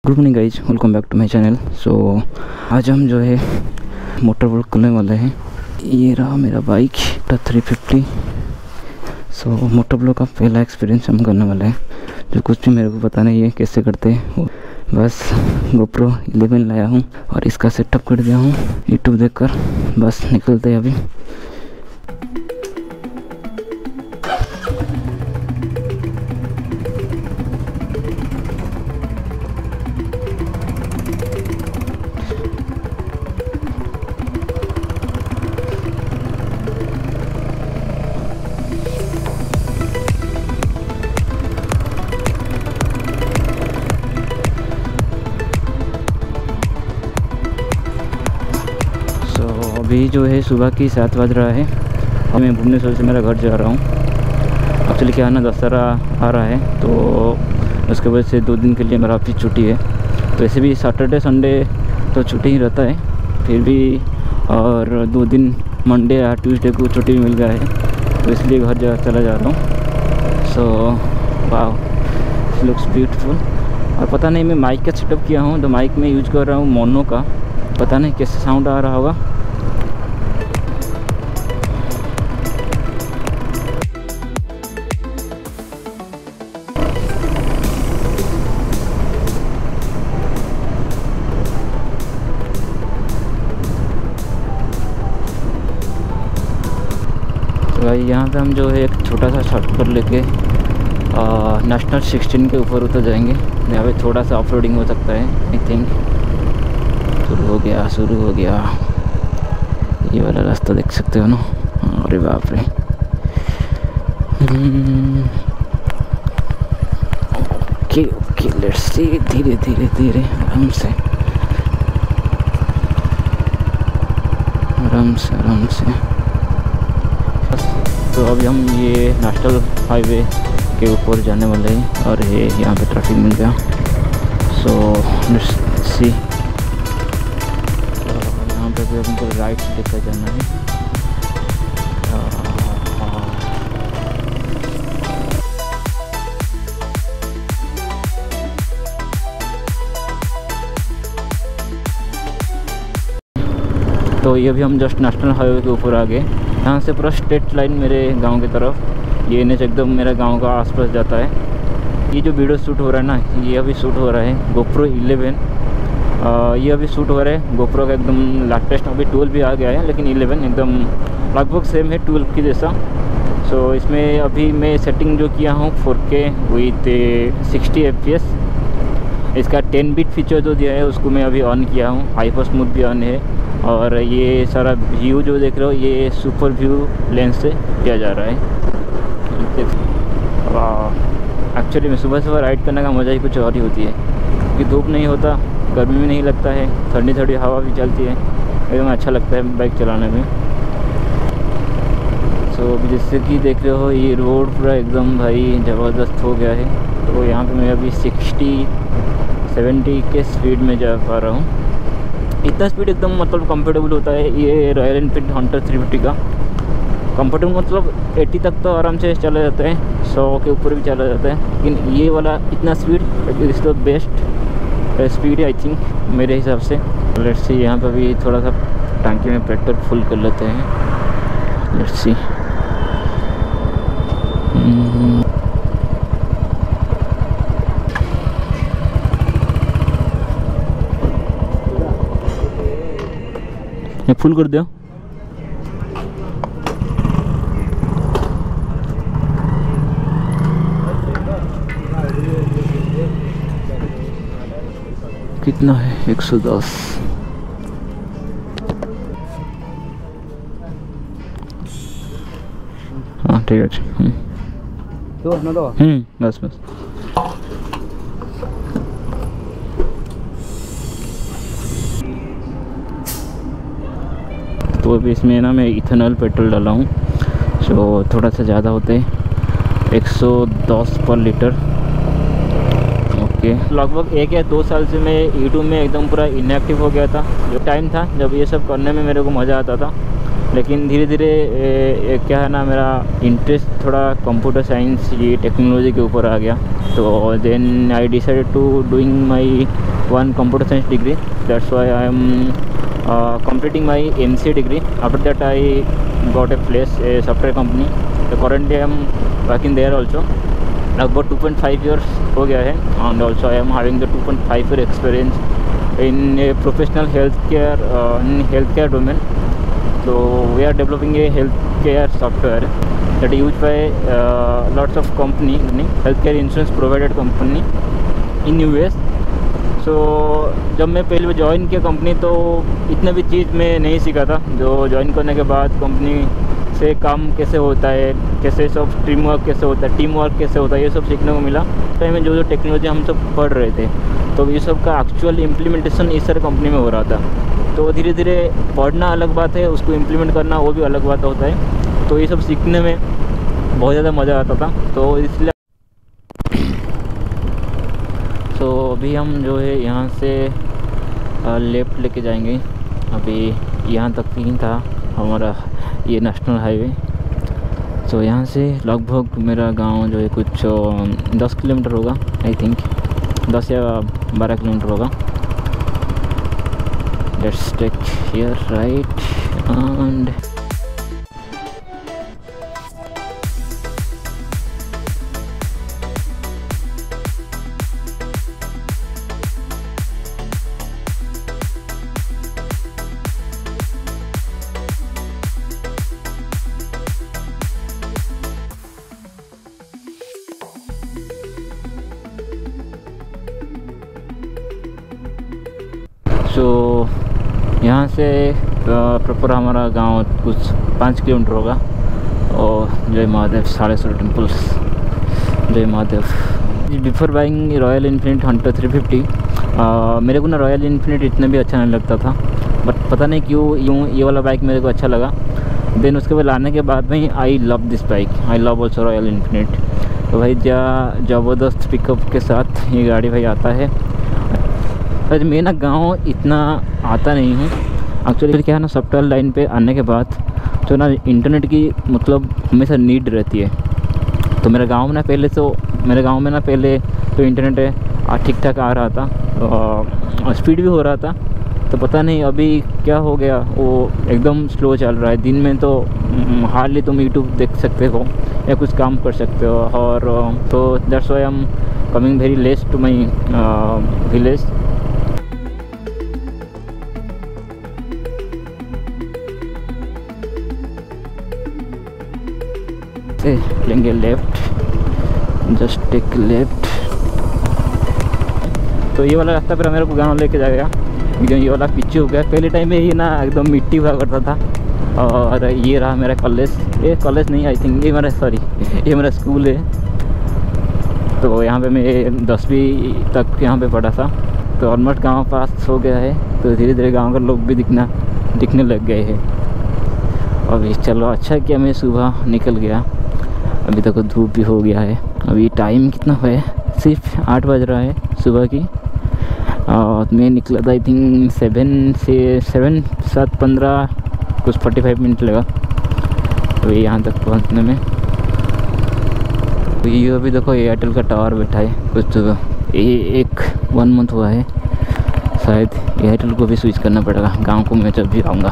Good morning guys, welcome back to my channel. So आज हम जो है मोटर बोट करने वाले हैं। ये रहा मेरा बाइक 350। सो मोटर ब्लॉक का पहला एक्सपीरियंस हम करने वाले हैं, जो कुछ भी मेरे को पता नहीं है कैसे करते हैं। बस GoPro 11 लाया हूँ और इसका सेटअप कर दिया हूँ यूट्यूब देखकर। बस निकलते हैं अभी। अभी जो है सुबह की 7 बज रहा है और मैं भुवनेश्वर से मेरा घर जा रहा हूँ। एक्चुअली क्या है ना, दशहरा आ रहा है तो उसके वजह से 2 दिन के लिए मेरा ऑफिस छुट्टी है। तो ऐसे भी सैटरडे संडे तो छुट्टी ही रहता है, फिर भी और 2 दिन मंडे या ट्यूसडे को छुट्टी मिल गया है, तो इसलिए घर चला जा रहा हूँ। So wow, it looks beautiful. और पता नहीं, मैं माइक का सेटअप किया हूँ तो माइक में यूज कर रहा हूँ मोनो का। पता नहीं कैसे साउंड आ रहा होगा। तो भाई यहाँ पे हम जो है एक छोटा सा शॉर्टकट लेके नेशनल 16 के ऊपर उतर जाएंगे। यहाँ पे थोड़ा सा ऑफ रोडिंग हो सकता है। आई थिंक शुरू हो गया। ये वाला रास्ता देख सकते हो ना। अरे बाप रे। Okay let's see. धीरे आराम से। तो अभी हम ये नेशनल हाईवे के ऊपर जाने वाले हैं और ये यहाँ पे ट्रैफिक मिल गया। So let's see. यहाँ पे भी हमको राइट लेकर जाना है। तो ये भी हम जस्ट नेशनल हाईवे के ऊपर आ गए। यहाँ से पूरा स्ट्रेट लाइन मेरे गांव की तरफ। ये NH एकदम मेरा गांव का आसपास जाता है। ये जो वीडियो शूट हो रहा है ना, ये अभी शूट हो रहा है GoPro 11। ये अभी शूट हो रहा है GoPro का एकदम लेटेस्ट। अभी 12 भी आ गया है, लेकिन 11 एकदम लगभग सेम है 12 की जैसा। सो इसमें अभी मैं सेटिंग जो किया हूँ 4K विथ 60 FPS। इसका 10 बिट फीचर जो दिया है उसको मैं अभी ऑन किया हूँ। हाइपर स्मूथ भी ऑन है। और ये सारा व्यू जो देख रहे हो ये सुपर व्यू लेंस से किया जा रहा है। एक्चुअली में सुबह राइड करने का मज़ा ही कुछ और ही होती है, क्योंकि धूप नहीं होता, गर्मी भी नहीं लगता है, ठंडी हवा भी चलती है, एकदम अच्छा लगता है बाइक चलाने में। सो जैसे कि देख रहे हो ये रोड पूरा एकदम भाई ज़बरदस्त हो गया है। तो यहाँ पे मैं अभी 60-70 के स्पीड में जा पा रहा हूँ। इतना स्पीड एकदम मतलब कंफर्टेबल होता है ये रॉयल एनफील्ड हंटर 350 का। कंफर्टेबल मतलब 80 तक तो आराम से चला जाता है, 100 के ऊपर भी चला जाता है, लेकिन ये वाला इतना speed is the best speed है आई थिंक मेरे हिसाब से। Let's see. यहाँ पर भी थोड़ा सा टंकी में पेट्रोल फुल कर लेते हैं। Let's see. ये फुल कर दिया। कितना है? 110। हाँ ठीक है। बस तो अभी इसमें ना मैं इथेनॉल पेट्रोल डाला हूँ। सो थोड़ा सा ज़्यादा होते हैं, 110 पर लीटर। ओके। लगभग 1 या 2 साल से मैं यूट्यूब में एकदम पूरा इनएक्टिव हो गया था। जो टाइम था जब ये सब करने में मेरे को मज़ा आता था, लेकिन धीरे धीरे क्या है ना, मेरा इंटरेस्ट थोड़ा कंप्यूटर साइंस ये टेक्नोलॉजी के ऊपर आ गया। तो then I decided to doing my one computer science degree. That's why I am completing my MCA degree. After that I got a place, a software company. So currently I am working there also. About 2.5 years हो गया है, and also I am having the 2.5 year experience in a professional healthcare domain. So we are developing a healthcare software that is used by lots of company, healthcare insurance provided company in US. So जब मैं पहले join किया company तो इतना भी चीज़ मैं नहीं सीखा था। जो ज्वाइन करने के बाद कंपनी से काम कैसे होता है, कैसे सब टीम वर्क कैसे होता है, ये सब सीखने को मिला। टाइम में जो टेक्नोलॉजी हम सब पढ़ रहे थे, तो ये सब का एक्चुअल इम्प्लीमेंटेशन इस सारे कंपनी में हो रहा था। तो धीरे धीरे पढ़ना अलग बात है, उसको इम्प्लीमेंट करना वो भी अलग बात होता है। तो ये सब सीखने में बहुत ज़्यादा मज़ा आता था, तो इसलिए तो अभी हम जो है यहाँ से लेफ़्ट लेके जाएंगे। अभी यहाँ तक ही था हमारा ये नेशनल हाईवे। तो यहाँ से लगभग मेरा गांव जो है कुछ 10 किलोमीटर होगा, आई थिंक 10 या 12 किलोमीटर होगा। Let's take here right and तो यहाँ से प्रॉपर हमारा गांव कुछ 5 किलोमीटर होगा। और जय महादेव, 16.5 टेम्पल्स, जय Mahadev. Before buying Royal Enfield Hunter 350 मेरे को ना रॉयल इनफिनिटी इतना भी अच्छा नहीं लगता था, बट पता नहीं क्यों ये वाला बाइक मेरे को अच्छा लगा। देन उसके बाद लाने के बाद में I love this bike, I love also Royal Enfield. तो भाई ज़बरदस्त पिकअप के साथ ये गाड़ी भाई आता है। पर मैं ना गाँव इतना आता नहीं हूँ एक्चुअली। क्या है ना, सॉफ्टवेयर लाइन पे आने के बाद तो ना इंटरनेट की मतलब हमेशा नीड रहती है। तो मेरे गांव में ना पहले तो इंटरनेट ठीक ठाक आ रहा था, स्पीड भी हो रहा था। तो पता नहीं अभी क्या हो गया, वो एकदम स्लो चल रहा है। दिन में तो हार्डली तुम यूट्यूब देख सकते हो या कुछ काम कर सकते हो। और तो that's why I am coming very less to my village. लेंगे लेफ्ट, जस्ट टेक लेफ्ट। तो ये वाला रास्ता पर मेरे को गाँव लेके जाएगा, क्योंकि ये वाला पीछे हो गया। पहले टाइम में ही ना एकदम मिट्टी हुआ करता था। और ये रहा मेरा कॉलेज, ये कॉलेज नहीं आई थिंक ये मेरा स्कूल है। तो यहाँ पे मैं 10वीं तक यहाँ पे पढ़ा था। तो ऑलमोस्ट गाँव पास हो गया है, तो धीरे धीरे गाँव के लोग भी दिखने लग गए हैं। अभी चलो अच्छा किया मैं सुबह निकल गया, अभी तक तो धूप भी हो गया है। अभी टाइम कितना है, सिर्फ 8 बज रहा है सुबह की। और मैं निकला था आई थिंक 7:15 कुछ 45 मिनट लगा तो यहाँ तक पहुँचने में। तो ये अभी देखो एयरटेल का टावर बैठा है, कुछ एक 1 मंथ हुआ है। शायद एयरटेल को भी स्विच करना पड़ेगा गांव को मैं जब भी आऊँगा।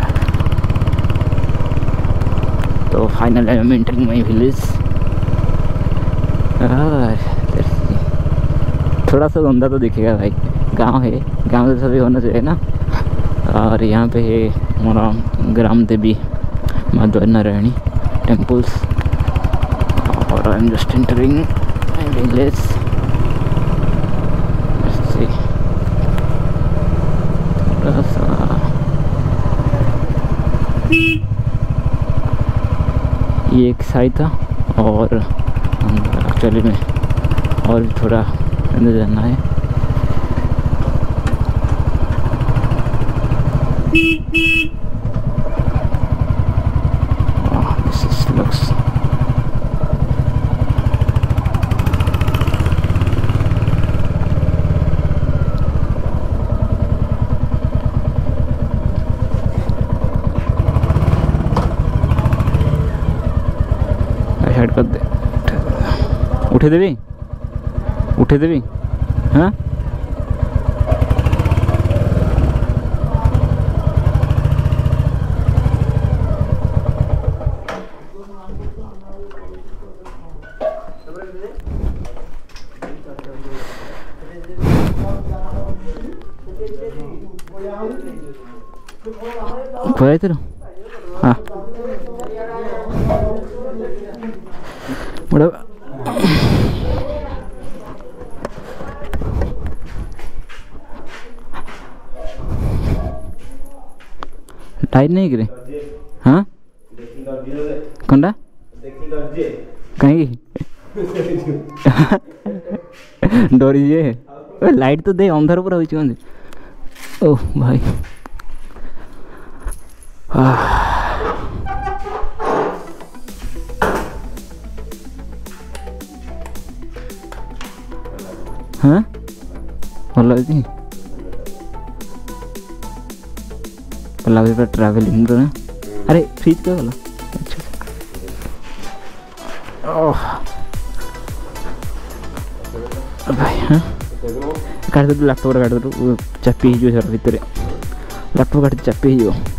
तो final I am entering my village. थोड़ा सा धंधा तो दिखेगा भाई, गांव है, गांव जैसा भी होना चाहिए ना। और यहाँ पे है हमारा ग्राम देवी माधव नारायणी टेम्पल्स। और I am just entering my village. थोड़ा सा ये एक साइड था और एक्चुअली में और भी थोड़ा अंदर जाना है। This looks हेड कर दे, उठे देवी हाँ କୁଆ ଯାଇଥିଲୁ? ହଁ ବଡ଼ टाइट नहीं कि हाँ कंडा कहीं डरी जे लाइट तो दे अंधार पूरा होई ओह भाई हाँ भल लगे ट्रावेलिंग ना अरे फ्रिज क्या गला अच्छा ओह भाई हाँ काट दे लैपटॉप काट दे चापी हो भितर लैपटॉप काट चापी हो